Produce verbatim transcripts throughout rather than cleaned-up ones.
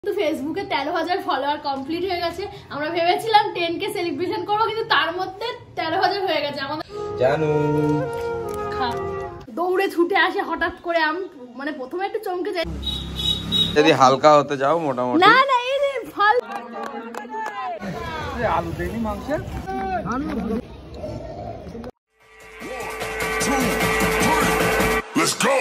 কিন্তু ফেসবুকে তেরো হাজার ফলোয়ার কমপ্লিট হয়ে গেছে। আমরা ভেবেছিলাম টেন কে সেলিব্রেশন করবো, কিন্তু তার মধ্যে তেরো হাজার হয়ে গেছে আমাদের। জানো দৌড়ে ছুটে আসে হঠাৎ করে, আমি মানে প্রথমে একটু চমকে যাই। যদি হালকা হতে যাও মোটামুটি না না এই রে ফল আলু দেনি মাংসের Let's go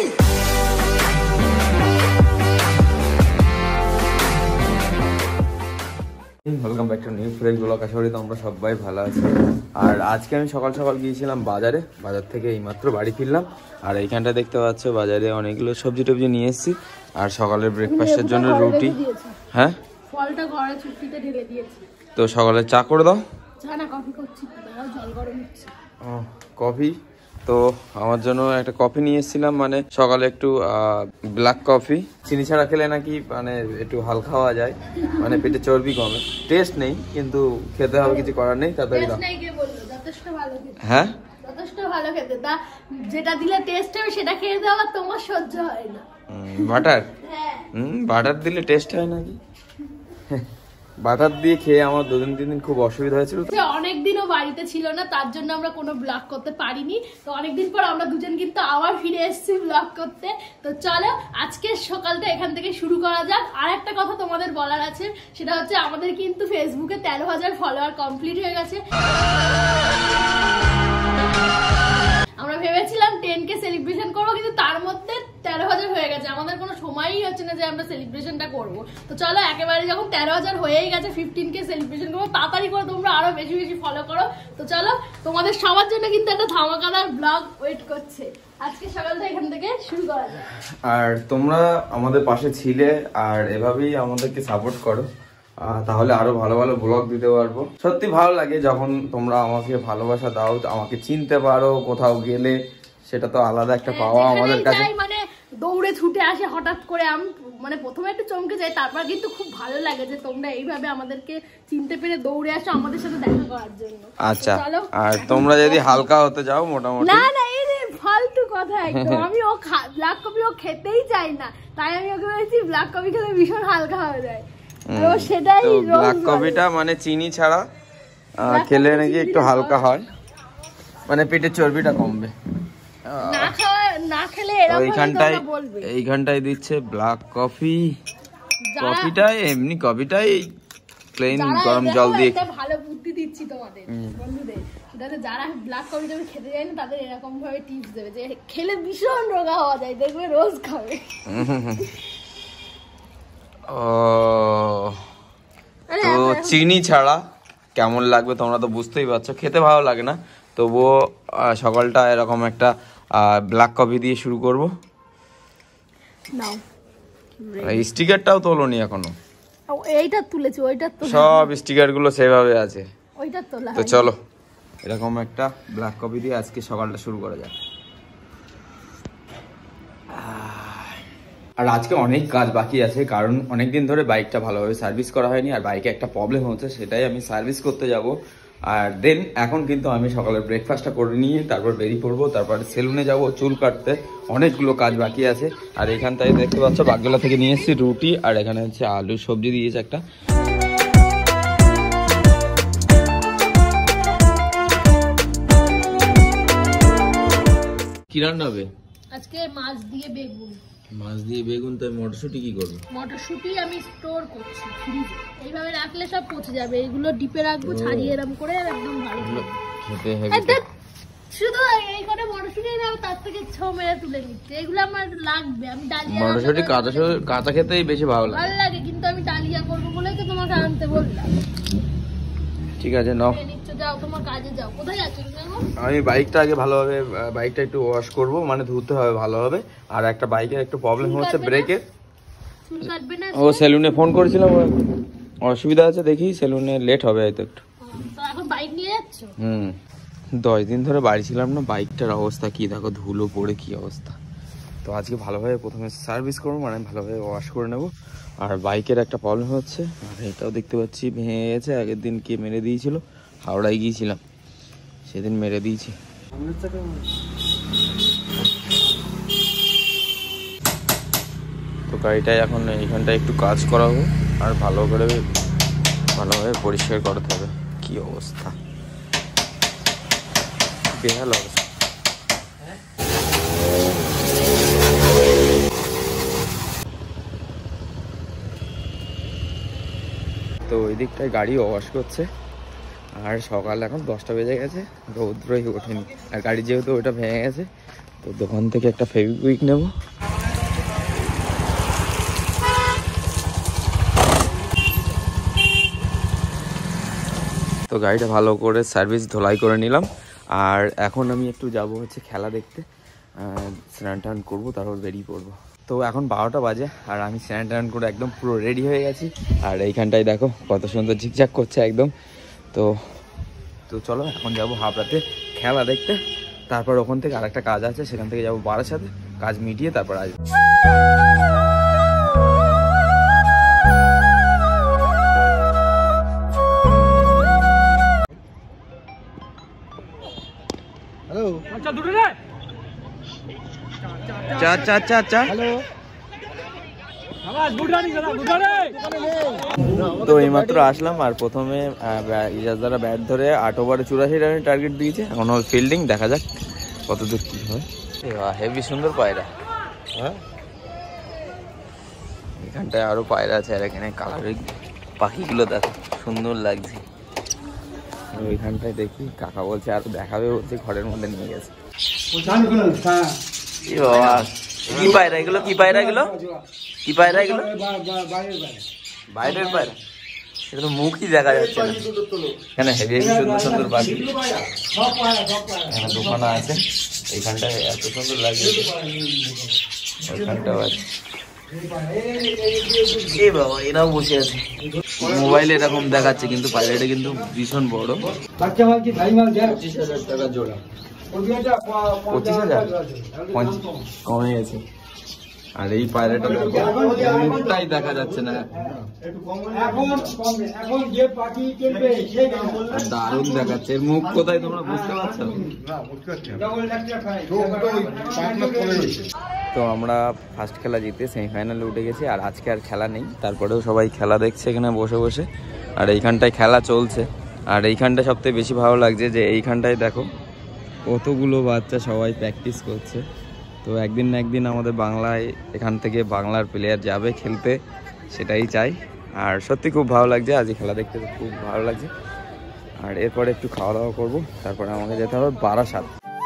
welcome back to new fresh blog. আশা করি তোমরা সবাই ভালো আছো। আর আজকে আমি সকাল সকাল গিয়েছিলাম বাজারে, বাজার থেকে এইমাত্র বাড়ি ফিরলাম। আর এইখানটা দেখতে পাচ্ছ বাজারে অনেকগুলো সবজি টবজি নিয়ে এসেছি। আর সকালের ব্রেকফাস্টের জন্য রুটি। হ্যাঁ ফলটা ঘরে চুক্তিতে ঢেলে দিয়েছি। তো সকালে চা করে দাও। চা না কফি করছি, দাও জল গরম হচ্ছে। ও কফি, তো আমার জন্য একটা কফি নিয়ে এসেছিলাম, মানে সকালে একটু ব্ল্যাক কফি। চিনি ছাড়া খেলে নাকি মানে একটু হালকা খাওয়া যায়, মানে পেটে চর্বি কমে। টেস্ট নেই কিন্তু খেতে হবে, কিছু করার নেই। তাড়াতাড়ি দাও। হ্যাঁ যথেষ্ট ভালো খেতে, তা যেটা দিলে টেস্ট হবে সেটা খেয়ে দাও, আর তোমার সহ্য হয় না। বাটার হুম বাটার দিলে টেস্ট হয় নাকি? বাটার দিয়ে খেয়ে আমার দুদিন তিন দিন খুব অসুবিধা হয়েছিল। অনেকদিনও বাড়িতে ছিল না, তার জন্য আমরা কোনো ব্লগ করতে পারিনি। তো অনেকদিন পর আমরা দুজন কিন্তু আবার ফিরে এসেছি ব্লগ করতে। তো চলো আজকের সকালটা এখান থেকে শুরু করা যাক। আর একটা কথা তোমাদের বলার আছে, সেটা হচ্ছে আমাদের কিন্তু ফেসবুকে তেরো হাজার ফলোয়ার কমপ্লিট হয়ে গেছে। আমরা ভেবেছিলাম টেন কে সেলিব্রেশন করবো, কিন্তু তার মধ্যে তেরো হাজার হয়ে গেছে। আমাদের কোনো সময়ই হচ্ছে না যে আমরা সেলিব্রেশনটা করবো। তো চলো একেবারে যখন তেরো হাজার হয়েই গেছে, ফিফটিন কে সেলিব্রেশন করবো। তাড়াতাড়ি করে তোমরা আরো বেশি বেশি ফলো করো। তো চলো তোমাদের সবার জন্য কিন্তু একটা ধামাকাদার ব্লগ ওয়েট করছে। আজকে সকালটা এখান থেকে শুরু করা যায়। আর তোমরা আমাদের পাশে ছিলে, আর এভাবেই আমাদেরকে সাপোর্ট করো, তাহলে আরো ভালো ভালো ব্লগ দিতে পারবো। সত্যি ভালো লাগে যখন তোমরা আমাকে ভালোবাসা দাও, আমাকে চিনতে পারো। কোথাও গেলে সেটা তো আলাদা একটা পাওয়া আমাদের কাছে। মানে দৌড়ে ছুটে আসে হঠাৎ করে, আমি মানে প্রথমে একটু চমকে যাই, তারপর কিন্তু খুব ভালো লাগে যে তোমরা এইভাবে আমাদেরকে চিনতে পেরে দৌড়ে আসো আমাদের সাথে দেখা করার জন্য। আচ্ছা, আর তোমরা যদি হালকা হতে যাও মোটামুটি। না না এই রে ফালতু কথা একদম। আমি ও ব্ল্যাক কফি ও খেতেই চাই না, তাই আমি ওকে বলেছি ব্ল্যাক কফি খেলে ভীষণ হালকা হয়ে যায়। সেটাই ব্ল্যাক কফিটা মানে চিনি ছাড়া খেলে নাকি একটু হালকা হয়, মানে পেটের চর্বিটা কমবে। না খাওয়া না খেলে এরকম এইখানটায় এইখানটায় দিচ্ছে ব্ল্যাক কফি। কফিটাই এমনি কফিটাই প্লেন গরম জল দিয়ে। একটা ভালো বুদ্ধি দিচ্ছি তোমাদের বন্ধুদের, যাতে যারা ব্ল্যাক কফি টফি খেতে যায় না তাদের এরকম ভাবে টিপস দেবে যে খেলে ভীষণ রোগা হওয়া যায়, দেখবে রোজ খাবে। ও তো চিনি ছাড়া কেমন লাগবে তোমরা তো বুঝতেই পারছো, খেতে ভালো লাগে না। তবুও সকালটা এরকম একটা ব্ল্যাক কফি দিয়ে শুরু করবো। স্টিকারটাও তোলোনি এখনো? এইটা তুলেছি, ওইটা তো সব স্টিকার গুলো সেভাবে আছে, ওইটা তোলা। তো চলো এরকম একটা ব্ল্যাক কফি দিয়ে আজকে সকালটা শুরু করা যায়। আর আজকে অনেক কাজ বাকি আছে, কারণ অনেকদিন ধরে বাইকটা ভালোভাবে সার্ভিস করা হয়নি। আর বাইকে একটা প্রবলেম হচ্ছে, সেটাই আমি সার্ভিস করতে যাব। আর দেন এখন কিন্তু আমি সকালের ব্রেকফাস্টটা করে নিয়ে তারপর বেরিয়ে পড়বো, তারপর সেলুনে যাব চুল কাটতে। অনেকগুলো কাজ বাকি আছে। আর এখানটায় দেখতে পাচ্ছ বাগদোলা থেকে নিয়ে এসেছি রুটি, আর এখানে হচ্ছে আলু সবজি দিয়েছে একটা। কি রান্না হবে আজকে? মাছ দিয়ে বেগুন। মাছ দিয়ে বেগুন। তো মটরশুঁটি কি করবো? মটরশুঁটি আমি স্টোর করছি ফ্রিজে, এইভাবে রাখলে সব পচে যাবে। এগুলো ডিপে রাখবো ছাড়িয়ে এরকম করে, একদম ভালো খেতে হবে। শুধু এই করে মটরশুঁটি নাও, তার থেকে ছ মেরে তুলে নিচ্ছে। এগুলো আমার লাগবে। আমি ডালিয়া মটরশুঁটি কাঁচা কাঁচা খেতেই বেশি ভালো লাগে। ভালো লাগে, কিন্তু আমি ডালিয়া করবো বলে তো তোমাকে আনতে বললাম। ঠিক আছে নাও, যাও তোমার কাজে যাও। কোথায় যাচ্ছ? আমি বাইকটা আগে ভালোভাবে বাইকটা একটু ওয়াশ করব, মানে ধুতে হবে ভালোভাবে। আর একটা বাইকের একটু প্রবলেম হচ্ছে ব্রেকের। ও সেলুনে ফোন করেছিলাম, অসুবিধা আছে দেখি, সেলুনে লেট হবে হয়তো একটু। তো এখন বাইক নিয়ে যাচ্ছ? হুম, দশ দিন ধরে বাড়ি ছিলাম না, বাইকটার অবস্থা কি দেখো, ধুলো পড়ে কি অবস্থা। তো আজকে ভালোভাবে প্রথমে সার্ভিস করবো, মানে ভালোভাবে ওয়াশ করে নেবো। আর বাইকের একটা প্রবলেম হচ্ছে, আর এটাও দেখতে পাচ্ছি ভেঙে গেছে। আগের দিন কে মেরে দিয়েছিল, হাওড়ায় গিয়েছিলাম সেদিন মেরে দিয়েছি। তো গাড়িটায় এখন এইখানটায় একটু কাজ করাবো। আর ভালো করে ভালোভাবে পরিষ্কার করতে হবে। কি অবস্থা, বেহাল অবস্থা। তো ওই দিকটায় গাড়ি ওয়াশ করছে, আর সকাল এখন দশটা বেজে গেছে, রৌদ্রই ওঠেনি। আর গাড়ি যেহেতু ওটা ভেঙে গেছে, তো দোকান থেকে একটা ফেভিকুইক নেব। তো গাড়িটা ভালো করে সার্ভিস ধোলাই করে নিলাম। আর এখন আমি একটু যাব হচ্ছে খেলা দেখতে, স্নান টান করবো, তারপর বেরিয়ে পড়বো। তো এখন বারোটা বাজে, আর আমি স্নান টান করে একদম পুরো রেডি হয়ে গেছি। আর এইখানটায় দেখো কত সুন্দর ঝিকঝাক করছে একদম। তো তো চলো এখন যাবো হাবড়াতে খেলা দেখতে, তারপর ওখান থেকে আরেকটা কাজ আছে, সেখান থেকে যাবো বারাসাতে, কাজ মিটিয়ে তারপর আসবো। হ্যালো, আচ্ছা দুটো রে চা চা চা চা হ্যালো। আওয়াজ বুড়ানি দাদা বুড়া রে। তো এইমাত্র আসলাম, আর প্রথমে ইজাজদারা ব্যাট ধরে আট ওভারে চুরাশি রানের টার্গেট দিয়েছে। এখন ওর ফিল্ডিং দেখা যাক কত দূর কি হয়। হেভি সুন্দর পায়রা, হ্যাঁ এখানটায় আরো পায়রা আছে, আর এখানে কালারিং পাখিগুলো দেখো সুন্দর লাগছে। ওইখানটায় দেখি কাকা বলছে আর দেখাবে, বলছে ঘরের মধ্যে নিয়ে গেছে। এ বাবা, কি পায়রা এগুলো? কি পায়রা এগুলো? কি পায়রা এগুলো? বাইরের পায়রা, এটা তো মুখই দেখা যাচ্ছে না। এখানে হেভি হেভি সুন্দর সুন্দর পাখি, এখানে দোকান আছে। এইখানটায় এত সুন্দর লাগছে, ওইখানটাও আছে। এ বাবা, এরাও বসে আছে। মোবাইলে এরকম দেখাচ্ছে, কিন্তু পায়রাটা কিন্তু ভীষণ বড়। পঁচিশ হাজার টাকা জোড়া। পঁচিশ হাজার কমে গেছে। আর এই পায়রাটা মুখটাই দেখা যাচ্ছে না, দারুণ দেখাচ্ছে। এর মুখ কোথায় তোমরা বুঝতে পারছো? তো আমরা ফার্স্ট খেলা জিতে সেমিফাইনালে উঠে গেছি, আর আজকে আর খেলা নেই। তারপরেও সবাই খেলা দেখছে এখানে বসে বসে, আর এইখানটায় খেলা চলছে। আর এইখানটা সবথেকে বেশি ভালো লাগছে যে এইখানটায় দেখো কতগুলো বাচ্চা সবাই প্র্যাকটিস করছে। তো একদিন না একদিন আমাদের বাংলায় এখান থেকে বাংলার প্লেয়ার যাবে খেলতে, সেটাই চাই। আর সত্যি খুব ভালো লাগছে, আজ খেলা দেখতে খুব ভালো লাগছে। আর এরপরে একটু খাওয়া দাওয়া করবো, তারপরে আমাকে যেতে হবে Barasat.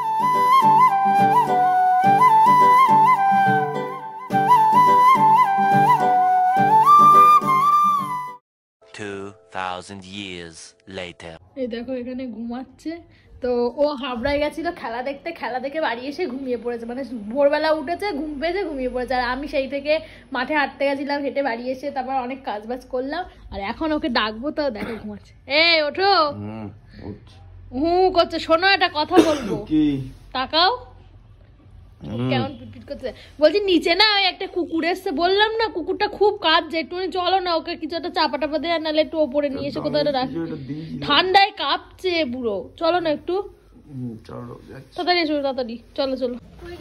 two thousand years later. এই দেখো এখানে ঘুমাচ্ছে। তো ও হাবড়ায় গেছিল খেলা দেখতে, খেলা দেখে বাড়ি এসে ঘুমিয়ে পড়েছে। মানে ভোরবেলা উঠেছে, ঘুম পেয়েছে, ঘুমিয়ে পড়েছে। আর আমি সেই থেকে মাঠে হাঁটতে গেছিলাম, হেঁটে বাড়ি এসে তারপর অনেক কাজ বাজ করলাম। আর এখন ওকে ডাকবো, তাও দেখো ঘুমাচ্ছে। এই ওঠো, হুঁ করছে। শোনো, একটা কথা বলবো, তাকাও কেমন পিটপিট করছে। বলছি নিচে না ওই একটা কুকুর এসছে, বললাম না কুকুরটা খুব কাঁদছে, একটুখানি চলো না ওকে কিছু একটা চাপা টাপা দেয়, নাহলে একটু ওপরে নিয়ে এসে কোথাও রাখি। ঠান্ডায় কাঁপছে পুরো, চলো না একটু তাড়াতাড়ি এসো, তাড়াতাড়ি চলো চলো।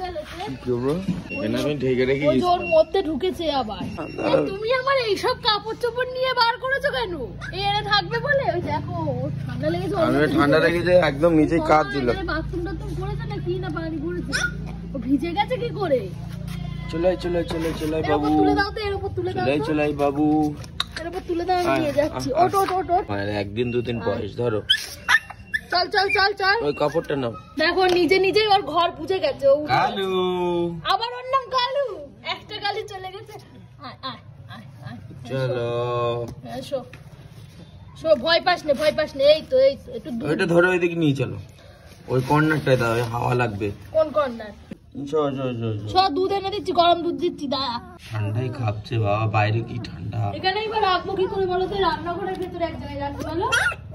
ওর মধ্যে ঢুকেছে আবার। তুমি আমার এইসব কাপড় চোপড় নিয়ে বার করেছো কেন? এরা থাকবে বলে? ওই দেখো ঠান্ডা লেগেছে, ঠান্ডা লেগেছে একদম নিচে কাজ দিল। বাথরুম টাথরুম করেছে না কি না, পানি করেছে, ও ভিজে গেছে কি করে? চলাই চলাই চলাই চলাই বাবু, তুলে দাও তো, এর উপর তুলে দাও, চলাই চলাই বাবু, এর উপর তুলে দাও, আমি নিয়ে যাচ্ছি। ওট ওট ওট ওট, মানে একদিন দুদিন বয়স ধরো। চল চল চল চল, ওই কাপড়টা নাও। দেখো নিজে নিজেই ওর ঘর বুঝে গেছে। ও কালু, আবার ওর নাম কালু, একটা কালি চলে গেছে। আয় আয় আয় আয়, চলো এসো শো, ভয় পাস না ভয় পাস না। এই তো এই তো, একটু দূর। ওইটা ধরে ওইদিকে নিয়ে চলো, ওই কর্নারটায় দাও, হাওয়া লাগবে। কোন কর্নার? চো চো চো ছ দুধ এনে দিচ্ছি, গরম দুধ দিচ্ছি, দাঁড়া। ঠান্ডাই খাচ্ছে বাবা, বাইরে কি ঠান্ডা। এখানে এবার রাখবো কি করে বলো তো? রান্নাঘরের ভেতরে এক জায়গায় রাখবো বলো।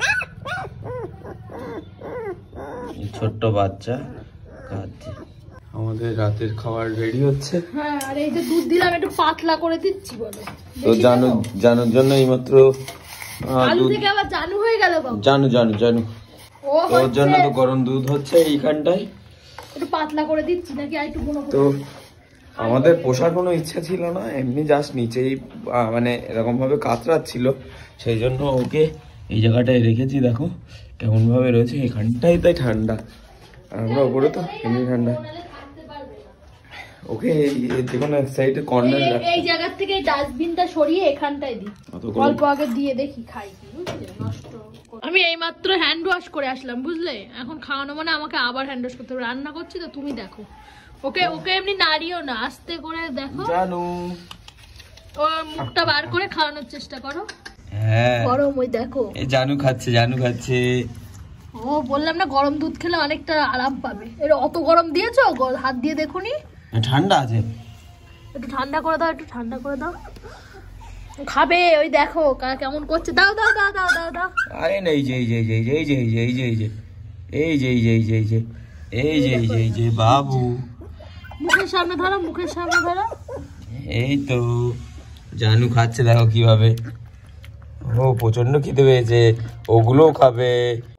ছোট্ট বাচ্চা কাঁদছে। আমাদের রাতের খাবার রেডি হচ্ছে। হ্যাঁ, আর এই যে দুধ দিলাম একটু পাতলা করে দিচ্ছি বলো। তো জানু জানুর জন্য এইমাত্র আলু থেকে আবার জানু হয়ে গেল বাবু। জানু জানু জানু ও ওর জন্য তো গরম দুধ হচ্ছে এইখানটায়, একটু পাতলা করে দিচ্ছি নাকি আর একটু গুঁড়ো তো করে? আমাদের পোষার কোনো ইচ্ছা ছিল না, এমনি জাস্ট নিচেই আহ, মানে এরকম ভাবে কাতরাচ্ছিল, সেই জন্য ওকে এই জায়গাটায় রেখেছি। দেখো কেমন ভাবে রয়েছে, এখানটাই তাই ঠান্ডা, আর আমরা উপরে তো এমনি ঠান্ডা। ওকে যে কোনো এক সাইডে কর্নার এই- এই জায়গা থেকে ডাস্টবিনটা সরিয়ে এখানটায় দিই, অল্প আগে দিয়ে দেখি খাই কি, বুঝলে? নষ্ট করে- আমি এইমাত্র হ্যান্ড ওয়াশ করে আসলাম, বুঝলে? এখন খাওয়ানো মানে আমাকে আবার হ্যান্ড ওয়াশ করতে হবে, রান্না করছি তো তুমি দেখো। ওকে ওকে এমনি নাড়িও না, আস্তে করে দেখো, জানু। ওর মুখটা বার করে খাওয়ানোর চেষ্টা করো। হ্যাঁ গরম, ওই দেখো। এই জানু খাচ্ছে, জানু খাচ্ছে। ও বললাম না, গরম দুধ খেলে অনেকটা আরাম পাবে। এর অত গরম দিয়েছো? গ- হাত দিয়ে দেখুনি, ঠান্ডা আছে, একটু ঠান্ডা করে দাও, একটু ঠান্ডা করে দাও। খাবে, ওই দেখো কা- কেমন করছে। দাও দাও দাও দাও দাও দাও। আরে না, এই যে এই যে এই যে এই যে এই যে এই যে এই যে এই যে এই যে এই যে এই যে এই যে এই যে এই যে বাবু, মুখের সামনে ধরো, মুখের সামনে ধরো। এই তো জানু খাচ্ছে, দেখো কিভাবে। ও প্রচন্ড খিদে পেয়েছে, ওগুলোও খাবে।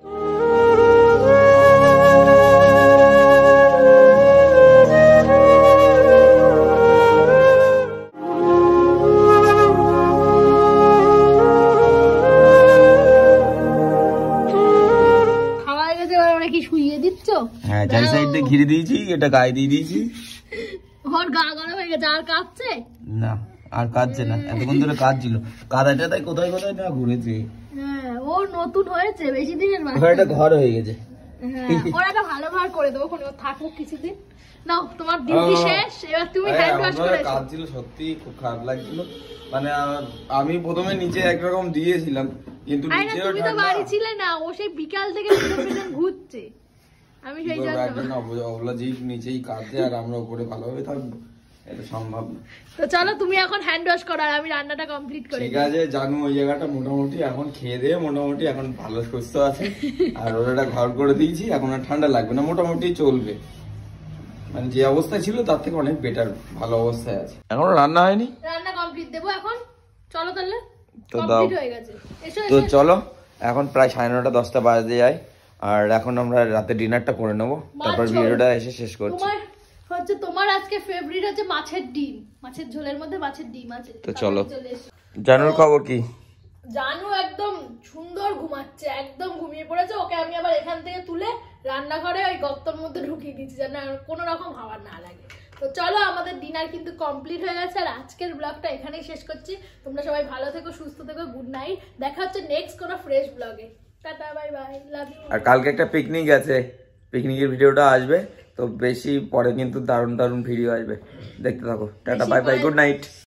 খাওয়া হয়ে গেছে, এবার ওরা কি শুইয়ে দিচ্ছ? হ্যাঁ চারি সাইড দিয়ে ঘিরে দিয়েছি, এটা গায়ে দিয়ে দিয়েছি। ওর গা গরম হয়ে গেছে, আর কাঁপছে? না আর কাঁদছে না, এতক্ষণ ধরে কাঁদছিল, কাদাটা তাই কোথায় কোথায় না ঘুরেছে। হ্যাঁ, ও নতুন হয়েছে, বেশি দিনের বাচ্চা। ওখানে একটা ঘর হয়ে গেছে। হ্যাঁ, ওরা একটা ভালো ভার করে দেবো, ওখানে ও থাকুক কিছুদিন। নাও, তোমার ডিউটি ও। শেষ, এবার তুমি হ্যান্ড ওয়াশ করে এসো। কাঁদছিল, সত্যি খুব খারাপ লাগছিল। মানে আ- আমি প্রথমে নিচে একরকম দিয়েছিলাম, কিন্তু আরে না, নিচেও তুমি তো ঠান্ডা। বাড়ি ছিলে না, ও সেই বিকাল থেকে পিছন পিছন ঘুরছে, আমি সেই জন্য। একজন অব- অবলা যেই নিচেই কাঁদছে আর আমরা উপরে ভালোভাবে থাকবো, এটা সম্ভব না। তো চলো তুমি এখন হ্যান্ড ওয়াশ করো, আর আমি রান্নাটা কমপ্লিট করি। ঠিক আছে, জানু ওই জায়গাটা মোটামুটি এখন খেয়ে দিয়ে মোটামুটি এখন ভালো সুস্থ আছে, আর ওর একটা ঘর করে দিয়েছি, এখন আর ঠান্ডা লাগবে না, মোটামুটি চলবে। মানে যে অবস্থায় ছিল তার থেকে অনেক বেটার, ভালো অবস্থায় আছে। এখনো রান্না হয়নি, রান্না কমপ্লিট দেবো এখন। চলো তাহলে, তো দাও। কমপ্লিট হয়ে গেছে। এসো তো এসো। চলো, এখন প্রায় সাড়ে নটা দশটা বাজে যায়, আর এখন আমরা রাতে ডিনারটা করে নেবো, তারপর মাছ ভিডিওটা এসে শেষ করছি। তোমার হচ্ছে, তোমার আজকে ফেভারিট হচ্ছে মাছের ডিম, মাছের ঝোলের মধ্যে মাছের ডিম আছে। তো চলো। চলে এসো। জানুর খবর কি? জানু একদম সুন্দর ঘুমাচ্ছে, একদম ঘুমিয়ে পড়েছে। ওকে আমি আবার এখান থেকে তুলে রান্নাঘরে ওই গর্তর মধ্যে ঢুকিয়ে দিচ্ছি, যেন আর কোনো রকম হাওয়া না লাগে। তো চলো, আমাদের ডিনার কিন্তু কমপ্লিট হয়ে গেছে, আর আজকের ব্লগটা এখানেই শেষ করছি। তোমরা সবাই ভালো থেকো, সুস্থ থেকো, গুড নাইট। দেখা হচ্ছে নেক্সট কোনো ফ্রেশ ব্লগে। Tata, bye bye, love you. আর কালকে একটা পিকনিক আছে, পিকনিকের ভিডিওটা আসবে, তো বেশি পরে কিন্তু দারুণ দারুণ ভিডিও আসবে, দেখতে থাকো। Tata, bye bye, good night.